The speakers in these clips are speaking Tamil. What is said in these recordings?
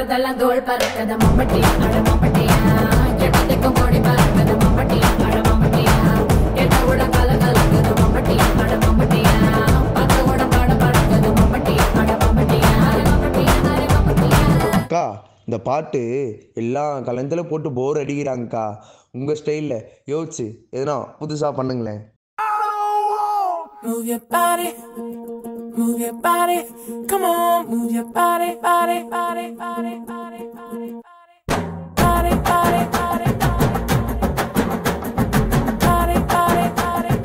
தொட்டதெல்லாம் தோல் பறக்கத மம்பட்டியா அட மம்பட்டியா கெட்டதுக்கும் கோடி பறக்கத மம்பட்டியா அட மம்பட்டியா கெட்ட கூட கல கலக்கத மம்பட்டியா அட மம்பட்டியா பத்த கூட பாட பறக்கத மம்பட்டியா அட மம்பட்டியா அட மம்பட்டியா அட மம்பட்டியா. அக்கா இந்த பாட்டு எல்லா கலந்தில் போட்டு போர் அடிக்கிறாங்கக்கா. உங்கள் ஸ்டைலில் யோசிச்சு எதுனா புதுசாக பண்ணுங்களேன். Move your body, move your body, come on, move your body, body, body, body, body, body, body, body, body, body, body, body,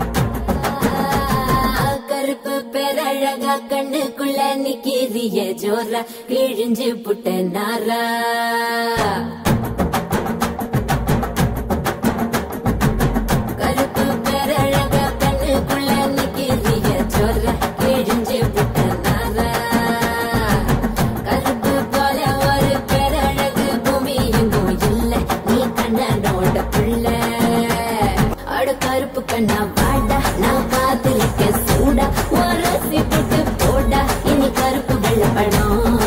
கருப்பு பேரழகா கண்ணுக்குள்ள நிக்கிறிய ஜோரா கிழிஞ்சு புட்ட நாரா கருப்பு கண்ணா வாடா நான் காதலிக்க சூடா ஒரசி போட்டு போடா இனி கருப்பு வெள்ள படம்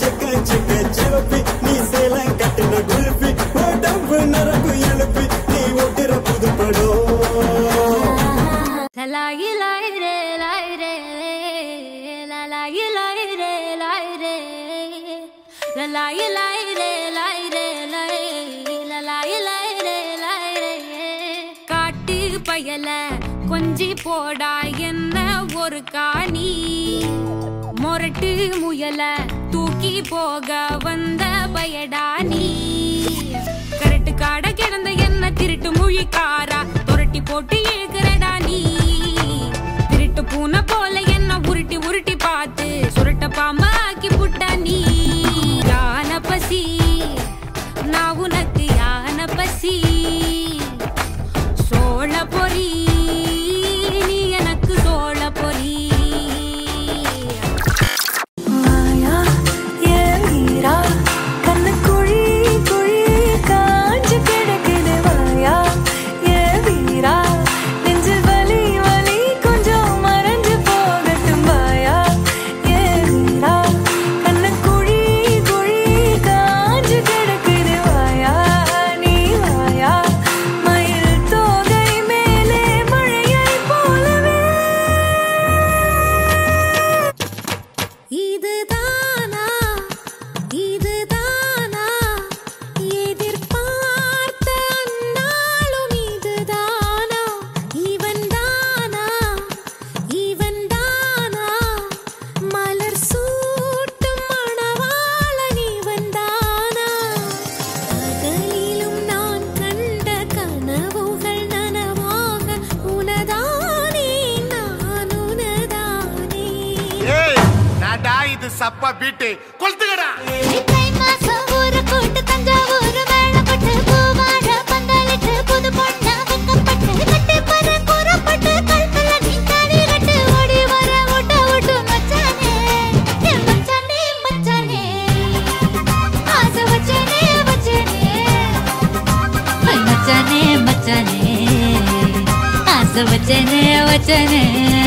நீ சேலம் கட்டின குல்பி உடம்பு நரம்பு எழுப்பி நீ ஓட்டுற புது படம் லாயி லாய் ரே லாய் ரே லாயி லாய் ரே லாய் ரே லாயி லாய் ரே லாய் ரே லாயி லாய் ரே லாய் ரே காட்டு பயல கொஞ்சி போடா என்ன ஒரு காணி மொரட்டு முயல தூக்கி போக வந்த பயடா நீ கரட்டு காட கிடந்த என்ன திருட்டு மொழிக்காரா துரட்டி போட்டு இழுக்கிறடா நீ திருட்டு பூனை போல என்ன உருட்டி உருட்டி பார்த்து சுருட்ட பாம்பா ஆக்கி புட்டா நீ யான பசி நான் உனக்கு யான பசி சோழ பொறி நீ எனக்கு சோழ பொறி மாயா ஏ வீரா கண்ணு குழி குழி காஞ்சு கிடக்குது மாயா ஏ வீரா நெஞ்சு வலி வலி கொஞ்சம் மறைஞ்சு போகட்டும் மாயா ஏ வீரா கண்ணு குழி குழி காஞ்சு கிடக்குது மாயா நீ மாயா மயில் தோகை மேலே மழையை போலவே இதுதானா இதுதானா எதிர்பார்த்த அந்நாளும் இதுதானா இவன்தானா இவன்தானா மலர் சூட்டும் மணவாளன் இவன்தானா பகலிலும் நான் கண்ட கனவுகள் நனவாக உனதானே நான் உனதானே நாடா இது சப்பா பீட்டு கொளுத்துக்கடா. தை மாசம் ஊரு கூட்டு தஞ்சாவூர் வேளப்பட்டு பூவாழ பந்தலிட்டு புது பொண்ணா வெக்கப்பட்டு கட்டு பற கூறப்பட்டு கல்பல நீ தாடி கட்டு ஓடி வர ஓட்ட ஓட்டு மச்சானே என் மச்சானே மச்சானே ஆசை வச்சனே வச்சனே மச்சானே மச்சானே ஆசை வச்சனே வச்சனே